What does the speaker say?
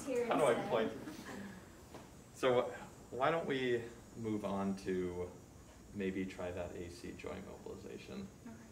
here How do I instead. play? So why don't we move on to maybe try that AC joint mobilization? Okay.